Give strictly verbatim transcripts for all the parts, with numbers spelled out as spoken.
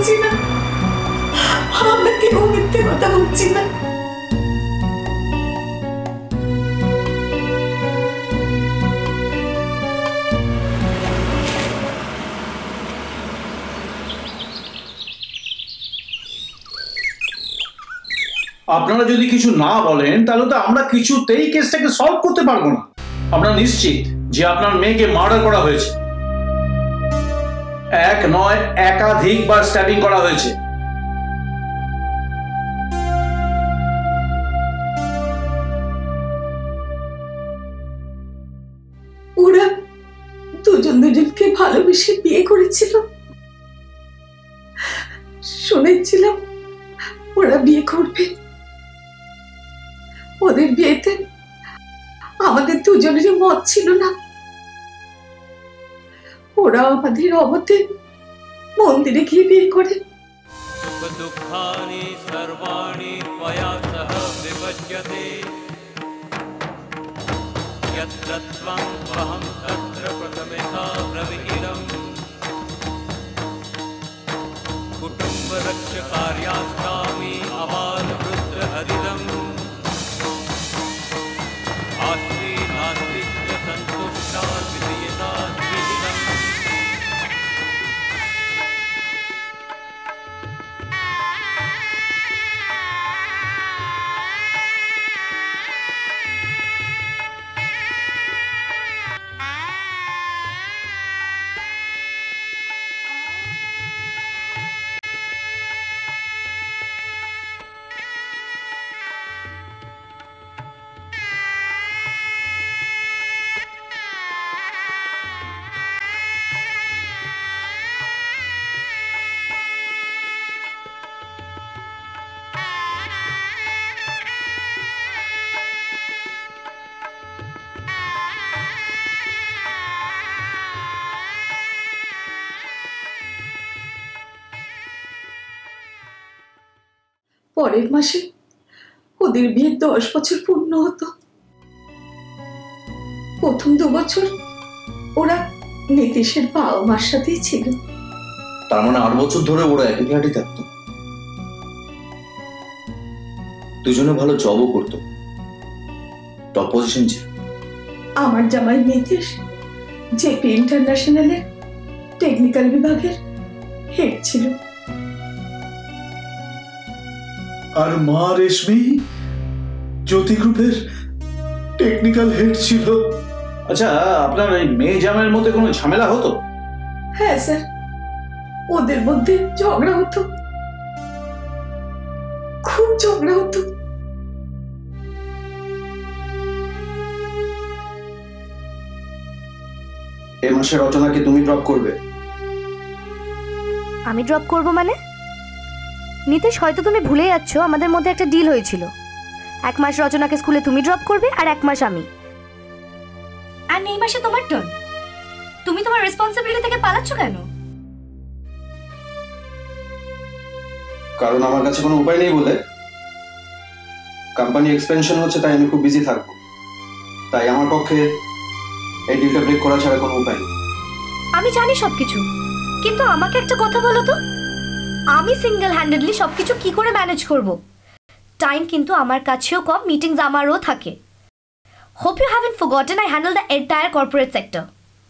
বলছি না, আমরা কেউ মিথ্যে কথা বলছি না। আপনারা যদি কিছু না বলেন তাহলে তো আমরা কিছুতেই কেসটাকে সলভ করতে পারবো না। আপনারা নিশ্চিত যে আপনার মেয়েকে মার্ডার করা হয়েছে? এক নয়, একাধিকবার স্ট্যাবিং করা হয়েছে। ওরা দুজন দুজনকে ভালোবেসে বিয়ে করেছিল। শুনেছিলাম ওরা বিয়ে করবে। ওদের বিয়েতে আমাদের দুজনেরই মত ছিল না। ওরা আমাদের অবতে মন্দিরে গিয়ে বিয়ে করে। দুঃখানি সর্বাণি ত্বয়া সহ বিপজ্যতে यत्र त्वं त्वहं तत्र प्रथमेथा ब्रवीरम् कुटुम्बरक्षकार्यास्तामि अबालवृद्धहरिदम् आस्ति नास्ति च सन्तुष्टा विधीयता विहितम्। পরের মাসে ওদের বিয়ের দশ বছর পূর্ণ হতো। প্রথম দু বছর ওরা নীতিশের বাবা মার সাথেই ছিল। তার মানে আট বছর ধরে ওরা একই ফ্ল্যাটে থাকতো। দুজনে ভালো জবও করতো, টপ পজিশন ছিল। আমার জামাই নীতিশ জেপি ইন্টারন্যাশনালের টেকনিক্যাল বিভাগের হেড ছিল। আর মা রেশমি জ্যোতি গ্রুপের টেকনিক্যাল হেড ছিল। আচ্ছা, আপনার এই মেয়ে জামাইয়ের মধ্যে কোনো ঝামেলা হতো? হ্যাঁ স্যার, ওদের মধ্যে ঝগড়া হতো, খুব ঝগড়া হতো। এই মাসে রচনাকে তুমি ড্রপ করবে? আমি ড্রপ করব মানে? নীতিশ, হয়তো তুমি ভুলে যাচ্ছ আমাদের মধ্যে একটা ডিল হয়েছিল। এক মাস রচনাকে স্কুলে তুমি ড্রপ করবে আর এক মাস আমি। আর এই মাসে তোমার টার্ন। তুমি তোমার রেসপন্সিবিলিটি থেকে পালাচ্ছ কেন? কারণ আমার কাছে কোনো উপায় নেই বলে। কোম্পানি এক্সপেনশন হচ্ছে, তাই আমি খুব বিজি থাকবো। তাই আমার পক্ষে এই ডিলটা ব্রেক করা ছাড়া কোনো উপায় নেই। আমি জানি সবকিছু, কিন্তু আমাকে একটা কথা বলো তো, আমি সিঙ্গেল হ্যান্ডেডলি সবকিছু কি করে ম্যানেজ করব? টাইম কিন্তু আমার কাছেও কম, মিটিংস আমারও থাকে। Hope you haven't forgotten I handle the entire corporate sector.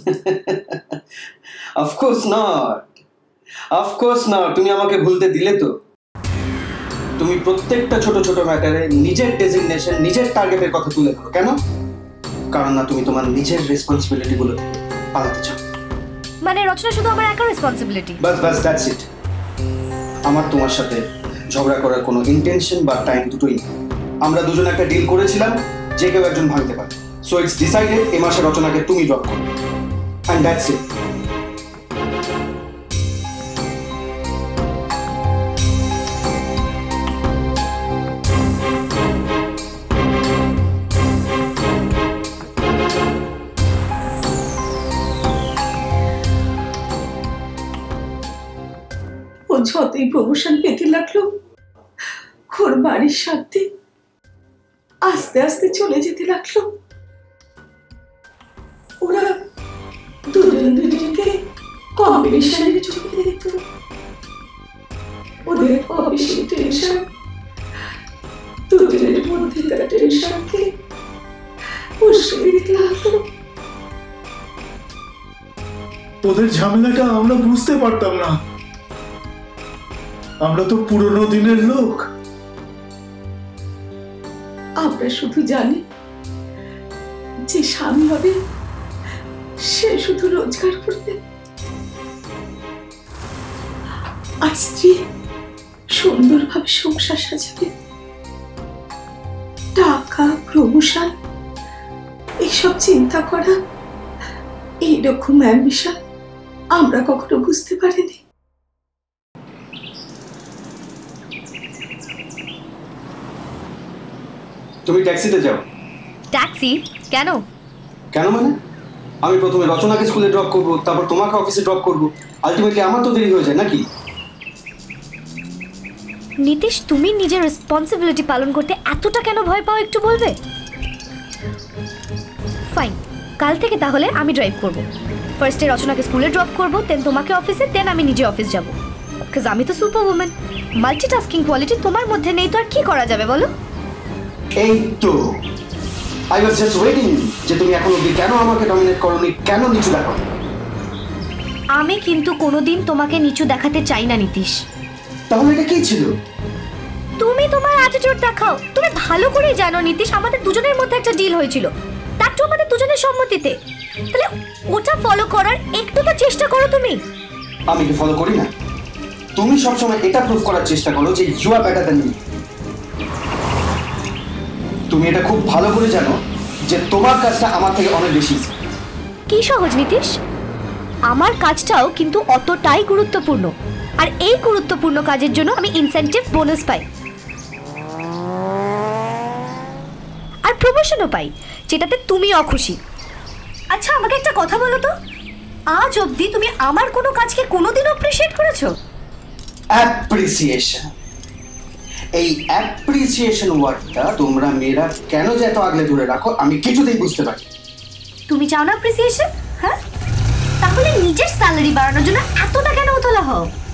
Of course not, of course not. তুমি আমাকে ভুলতে দিলে তো। তুমি প্রত্যেকটা ছোট ছোট ম্যাটারে নিজের ডেজিগনেশন, নিজের টার্গেটের কথা তুলে ধরো। কেন? কারণ না তুমি তোমার নিজের রেসপন্সিবিলিটি গুলো থেকে পালাতে চাও। মানে রচনা শুধু আমার একার responsibility? Bus bus, that's it. আমার তোমার সাথে ঝগড়া করার কোনো ইন্টেনশন বা টাইম দুটোই নেই। আমরা দুজন একটা ডিল করেছিলাম, যে কেউ একজন ভাঙতে পারে। সো ইটস ডিসাইডেড, এই মাসে রচনাকে তুমি ড্রপ করো, এন্ড দ্যাটস ইট। ও যতই প্রমোশন পেতে লাগলো, ওর বাড়ির সাথে আস্তে আস্তে চলে যেতে লাগলো। ওরা দুজন দুজনকে কম্পিটিশনের চোখে দেখতো। ওদের অফিসে টেনশন, দুজনের মধ্যে তার টেনশনকে মুশকিল দিতে লাগলো। ওদের ঝামেলাটা আমরা বুঝতে পারতাম না, আমরা তো পুরনো দিনের লোক। আমরা শুধু জানি যে স্বামী হবে সে শুধু রোজগার করবে, আর স্ত্রী সুন্দরভাবে সংসার সাজাবে। টাকা, প্রমোশন এইসব চিন্তা করা, এইরকম অ্যাম্বিশন আমরা কখনো বুঝতে পারিনি। তুমি ট্যাক্সিতে যাও। ট্যাক্সি কেন? কেন মানে? আমি প্রথমে রচনাকে স্কুলে ড্রপ করবো, তারপর তোমাকে অফিসে ড্রপ করবো, আলটিমেটলি আমার তো দেরি হয়ে যায় নাকি? নীতিশ, তুমি নিজের রেসপন্সিবিলিটি পালন করতে এতটা কেন ভয় পাও একটু বলবে? ফাইন, কাল থেকে তাহলে আমি ড্রাইভ করব। ফার্স্টে রচনাকে স্কুলে ড্রপ করব, দেন তোমাকে অফিসে, দেন আমি নিজে অফিস যাব। বিকজ আমি তো সুপার উমেন, মাল্টিটাস্কিং কোয়ালিটি তোমার মধ্যে নেই, তো আর কি করা যাবে বলো? এই তো আই ওয়াজ জাস্ট ওয়েটিং যে তুমি এখন অবধি কেন আমাকে ডমিনেট করোনি, কেন নিচু দেখো? আমি কিন্তু কোনোদিন তোমাকে নিচু দেখাতে চাই না নীতিশ। তাহলে এটা কি ছিল? তুমি তোমার অ্যাটিটিউড দেখাও। তুমি ভালো করেই জানো নীতিশ, আমাদের দুজনের মধ্যে একটা ডিল হয়েছিল, তার তো আমাদের দুজনের সম্মতিতে। তাহলে ওটা ফলো করার একটু তো চেষ্টা করো তুমি। আমি কি ফলো করি না? তুমি সবসময় এটা প্রুভ করার চেষ্টা করো যে you are better than me. তুমি এটা খুব ভালো করে জানো যে তোমার কাজটা আমার থেকে অনেক বেশি। কি সহজ নীতিশ? আমার কাজটাও কিন্তু অতটাই গুরুত্বপূর্ণ, আর এই গুরুত্বপূর্ণ কাজের জন্য আমি ইনসেনটিভ বোনাস পাই আর প্রমোশনও পাই, যেটাতে তুমি অখুশি। আচ্ছা আমাকে একটা কথা বলো তো, আজ অবধি তুমি আমার কোনো কাজকে কোনোদিন অ্যাপ্রিশিয়েট করেছো? অ্যাপ্রিসিয়েশন, এই অ্যাপ্রিসিয়েশন ওয়ার্ডটা তোমরা মেয়েরা কেন যে এত আগলে ধরে রাখো আমি কিছুতেই বুঝতে পারি। তুমি চাও না অ্যাপ্রিসিয়েশন? হ্যাঁ, তাহলে নিজের স্যালারি বাড়ানোর জন্য এতটা কেন উতলা হও?